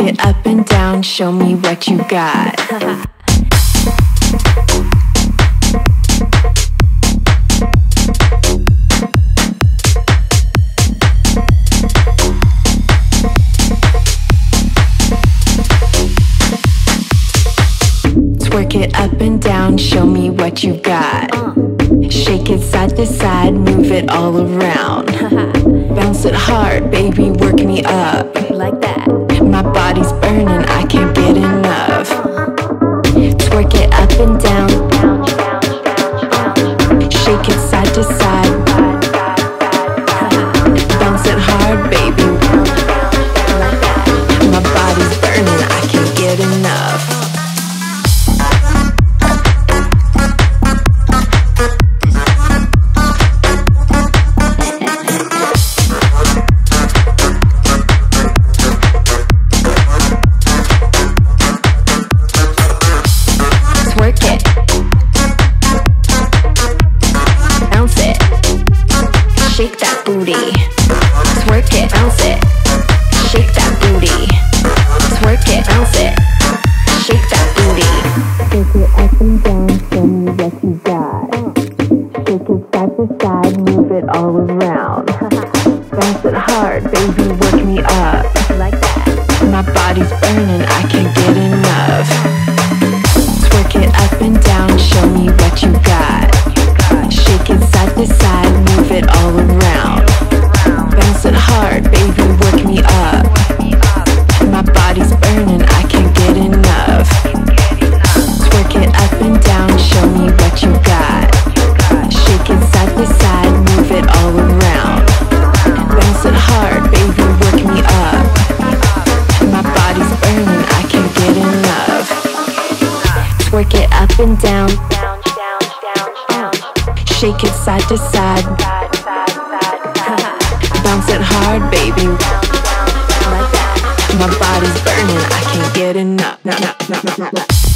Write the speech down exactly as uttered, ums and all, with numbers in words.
it up and down, show me what you got. Twerk it up and down, show me what you got. Shake it side to side, move it all around. Bounce it hard, baby, work me up. Like that. My body's burning, I can't get enough. Twerk it up and down. Shake it side to side. Bounce it hard, baby. My body's burning, I can't get enough. Shake that booty, twerk it, bounce it. Shake that booty, twerk it, bounce it. Shake that booty. Shake it up and down, show me what you got. Shake it side to side, move it all around. Bounce it hard, baby, work me up. Like that. My body's burning, I can't get enough. Twerk it up and down, show me what you got. Shake it side to side, move it all around. Bounce it hard, baby, work me up. My body's burning, I can't get enough. Twerk it up and down, show me what you got. Shake it side to side, move it all around. Bounce it hard, baby, work me up. My body's burning, I can't get enough. Twerk it up and down. Shake it side to side. Bounce it hard, baby. My body's burning, I can't get enough.